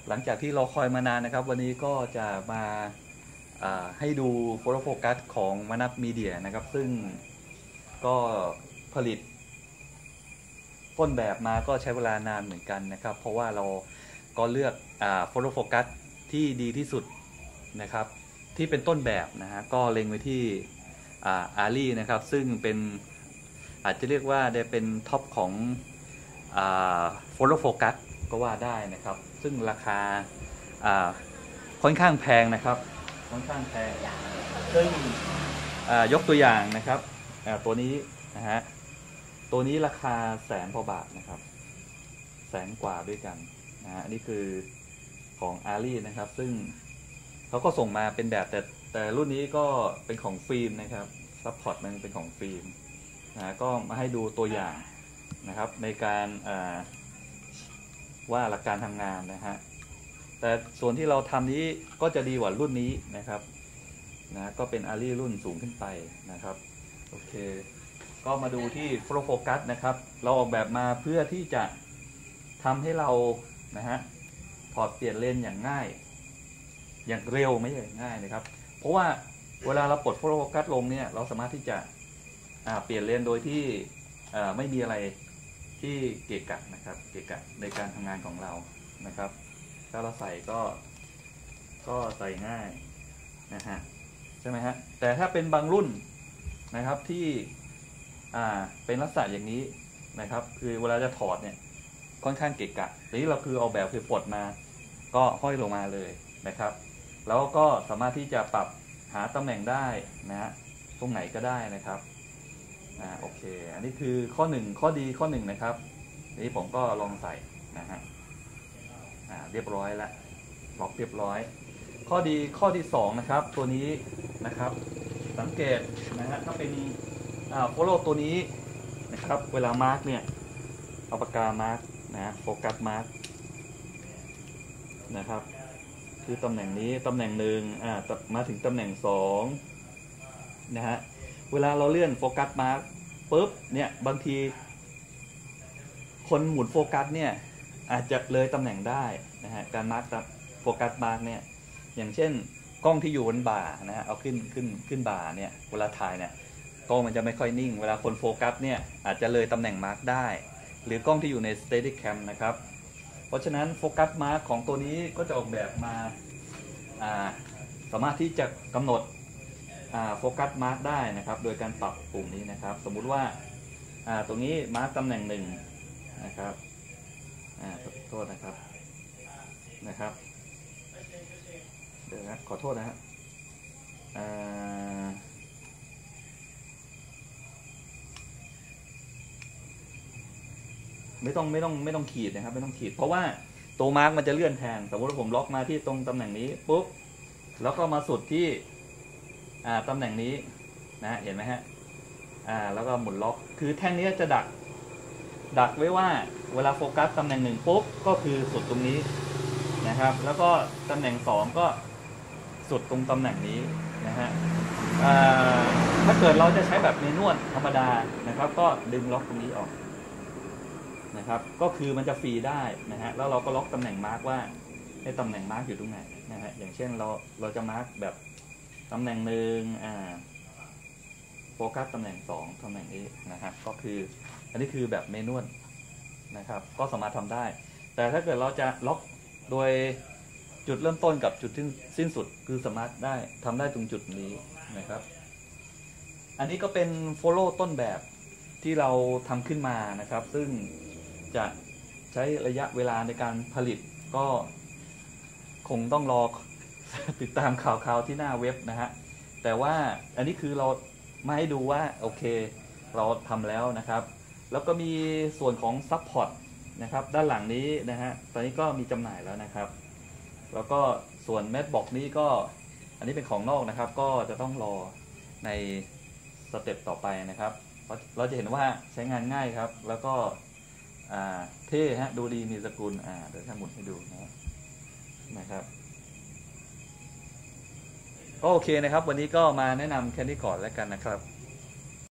หลังจากที่เราคอยมานานนะครับวันนี้ก็จะมาให้ดูโฟโตโฟกัสของมนัสมีเดียนะครับซึ่งก็ผลิตต้นแบบมาก็ใช้เวลานานเหมือนกันนะครับเพราะว่าเราก็เลือกโฟโตโฟกัสที่ดีที่สุดนะครับที่เป็นต้นแบบนะฮะก็เล็งไปที่อารีนะครับซึ่งเป็นอาจจะเรียกว่าได้เป็นท็อปของโฟโตโฟกัสก็ว่าได้นะครับซึ่งราคาค่อนข้างแพงนะครับค่อนข้างแพงซึ่งยกตัวอย่างนะครับตัวนี้นะฮะตัวนี้ราคา100,000 บาทนะครับ100,000 กว่าด้วยกันนะฮะนี่คือของอารีนะครับซึ่งเขาก็ส่งมาเป็นแบบแต่รุ่นนี้ก็เป็นของฟิล์มนะครับซัพพอร์ตมันเป็นของฟิล์มนะก็มาให้ดูตัวอย่างนะครับในการว่าหลักการทำงานนะฮะแต่ส่วนที่เราทำนี้ก็จะดีกว่ารุ่นนี้นะครับนะก็เป็นอารีรุ่นสูงขึ้นไปนะครับโอเคก็มาดูที่โฟโตโฟกัสนะครับเราออกแบบมาเพื่อที่จะทำให้เรานะฮะถอดเปลี่ยนเลนอย่างง่ายอย่างเร็วไม่ใช่ง่ายนะครับเพราะว่าเวลาเราปลดโฟโตโฟกัสลงเนี่ยเราสามารถที่จะเปลี่ยนเลนโดยที่ไม่มีอะไรที่เกะกะนะครับเกะกะในการทำงานของเรานะครับถ้าเราใส่ก็ใส่ง่ายนะฮะใช่ไหมฮะแต่ถ้าเป็นบางรุ่นนะครับที่เป็นลักษณะอย่างนี้นะครับคือเวลาจะถอดเนี่ยค่อนข้างเกะกะทีนี้เราคือเอาแบบคือปลดมาก็ห้อยลงมาเลยนะครับแล้วก็สามารถที่จะปรับหาตำแหน่งได้นะฮะตรงไหนก็ได้นะครับโอเคอันนี้คือข้อ1ข้อดีข้อ1นะครับนี้ผมก็ลองใส่นะฮะเรียบร้อยแล้วล็อกเรียบร้อยข้อดีข้อที่2นะครับตัวนี้นะครับสังเกตนะฮะถ้าเป็นโฟโลตัวนี้นะครับเวลามาร์กเนี่ยเอาปากกามาร์กนะโฟกัสมาร์กนะครับคือตำแหน่งนี้ตำแหน่ง1มาถึงตำแหน่ง2นะฮะเวลาเราเลื่อนโฟกัสมาร์กปุ๊บเนี่ยบางทีคนหมุนโฟกัสเนี่ยอาจจะเลยตำแหน่งได้นะฮะการมาร์กโฟกัสมาร์กเนี่ยอย่างเช่นกล้องที่อยู่บนบ่านะฮะเอาขึ้นบ่าเนี่ยเวลาถ่ายเนี่ยกล้องมันจะไม่ค่อยนิ่งเวลาคนโฟกัสเนี่ยอาจจะเลยตำแหน่งมาร์กได้หรือกล้องที่อยู่ใน Steadicam นะครับเพราะฉะนั้นโฟกัสมาร์กของตัวนี้ก็จะออกแบบมาสามารถที่จะกำหนดโฟกัสมาร์กได้นะครับโดยการปรับปุ่มนี้นะครับสมมุติว่าตรงนี้มาร์กตำแหน่ง1นะครับโทษนะครับเดี๋ยวนะขอโทษนะฮะไม่ต้องขีดนะครับไม่ต้องขีดเพราะว่าตัวมาร์กมันจะเลื่อนแทนสมมติว่าผมล็อกมาที่ตรงตำแหน่งนี้ปุ๊บแล้วก็มาสุดที่ตำแหน่งนี้นะเห็นไหมฮะแล้วก็หมุนล็อกคือแท่งนี้จะดักไว้ว่าเวลาโฟกัสตำแหน่ง1ปุ๊บก็คือสุดตรงนี้นะครับแล้วก็ตำแหน่ง2ก็สุดตรงตำแหน่งนี้นะฮะถ้าเกิดเราจะใช้แบบเมนวลธรรมดานะครับก็ดึงล็อกตรงนี้ออกนะครับก็คือมันจะฟรีได้นะฮะแล้วเราก็ล็อกตำแหน่งมาร์กว่าให้ตำแหน่งมาร์กอยู่ตรงไหนนะฮะอย่างเช่นเราจะมาร์กแบบตำแหน่ง1โฟกัสตำแหน่ง2ตำแหน่งนี้นะครับก็คืออันนี้คือแบบเมนวลนะครับก็สามารถทำได้แต่ถ้าเกิดเราจะล็อกโดยจุดเริ่มต้นกับจุดที่สิ้นสุดคือสามารถทำได้ตรงจุดนี้นะครับอันนี้ก็เป็นโฟโล่ต้นแบบที่เราทำขึ้นมานะครับซึ่งจะใช้ระยะเวลาในการผลิตก็คงต้องรอติดตามข่าวที่หน้าเว็บนะฮะแต่ว่าอันนี้คือเรามาให้ดูว่าโอเคเราทำแล้วนะครับแล้วก็มีส่วนของซัพพอร์ตนะครับด้านหลังนี้นะฮะตอนนี้ก็มีจำหน่ายแล้วนะครับแล้วก็ส่วนแมทบ็อกนี้ก็อันนี้เป็นของนอกนะครับก็จะต้องรอในสเต็ปต่อไปนะครับเราจะเห็นว่าใช้งานง่ายครับแล้วก็เท่ฮะดูดีมีสกุลเดี๋ยวถ้าหมุนให้ดูนะครับก็โอเคนะครับวันนี้ก็มาแนะนำแค่นี้ก่อนแล้วกันนะครับ